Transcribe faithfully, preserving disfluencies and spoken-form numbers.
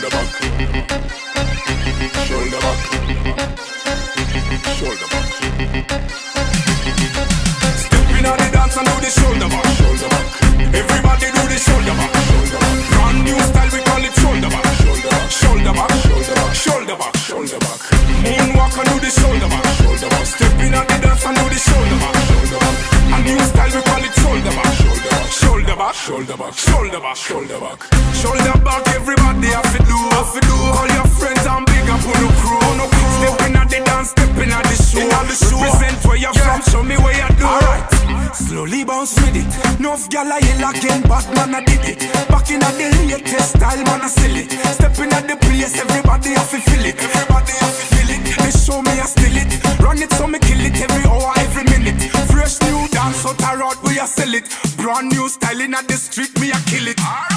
shoulder back, shoulder back, shoulder back. Step in on the dance and do the shoulder back, shoulder back. Everybody do the shoulder back, shoulder back. Brand new style, we call it shoulder back, shoulder back, shoulder back, shoulder back, shoulder back, shoulder back. Moonwalk and do the shoulder back, shoulder back. Step in on the dance and do the shoulder back, shoulder back. A new style, we call it shoulder back, shoulder back, shoulder back, shoulder back, shoulder back, shoulder back. Shoulder back, everybody have to do, have to do. All your friends and big up on the crew, on the crew. Step in at the dance, step in at the show, in at the show. Represent where you're yeah. from, show me where you do. Alright, slowly bounce with it. Nuff gyal a yell again, but man a did it. Back in at the latest style, man a sell it. Step in at the place, everybody have to feel it. Everybody have to feel it. They show me I steal it. Run it so me kill it every hour, every minute. Fresh new dance out a road, we a sell it. Brand new style in at the street, me a kill it.